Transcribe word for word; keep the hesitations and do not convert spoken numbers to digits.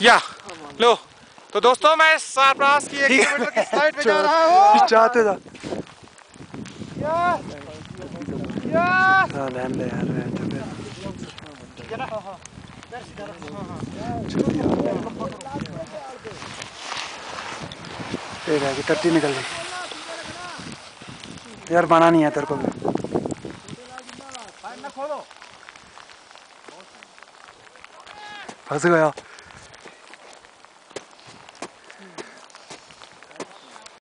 या लो तो दोस्तों मैं सरप्रास की एक किलोमीटर की साइड पे जा रहा हूँ। चाहते था या या हां लैंड ले यार रहते फिर फिर आगे टट्टी निकल गई यार, बना नहीं है तेरे को भी। फंस गया।